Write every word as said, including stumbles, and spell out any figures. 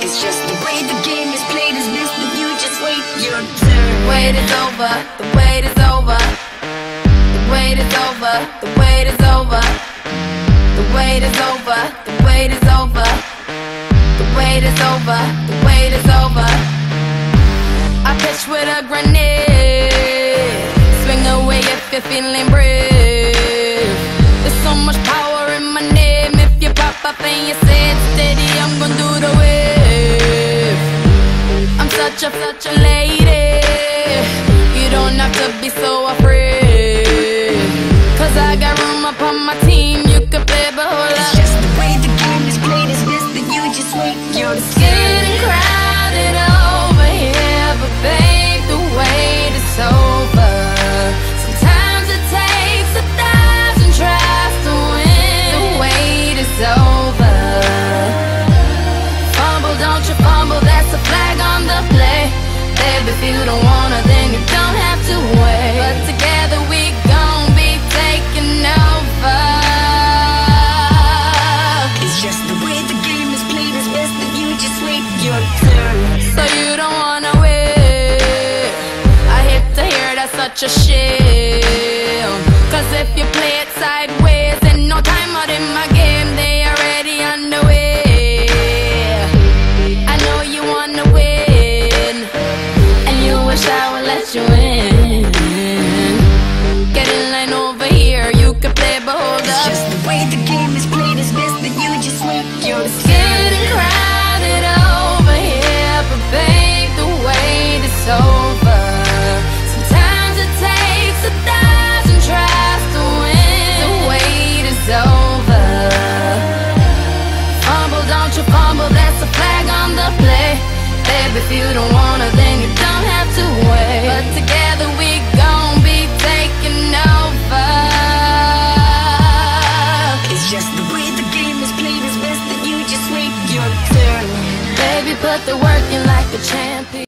It's just the way the game is played is best that you just wait your turn. The wait is over, the wait is over. The wait is over, the wait is over. The wait is over, the wait is over. The wait is over, the wait is over. I pitch with a grenade. Swing away if you're feeling brave. There's so much power in my name. If you pop up and you say it steady, I'm gonna do the wave. I'm such a, such a lady. You don't have to be so afraid, cause I got room upon my team. You can play but hold up. It's just the way the game is played is best that you just wait your It's turn. getting crowded over here, but babe, the wait is over. Sometimes it takes a thousand tries to win. The wait is over. Fumble, don't you fumble, that's a flag on the play. Babe, if you don't wanna, then you don't have to wait. But together we gon' be taking over. It's just the way the game is played is best that you just wait your turn. So you don't wanna wait. I hate to hear that's such a shame, cause if you play it sideways, and no time out in my game, they already underway. I know you wanna win, and you wish I would let you in. Get in line over here, you can play but hold It's up. just the way the game is played is best that you just wait your It's turn. getting crowded over here, but babe, the wait is over. Sometimes it takes a thousand tries to win. The wait is over. Fumble, don't you fumble, that's a flag on the play. Babe, if you don't wanna, then you don't have to wait. But together we gon' be taking over. It's just the way the game is played is best that you just wait your turn. Baby, put the work in like a champion.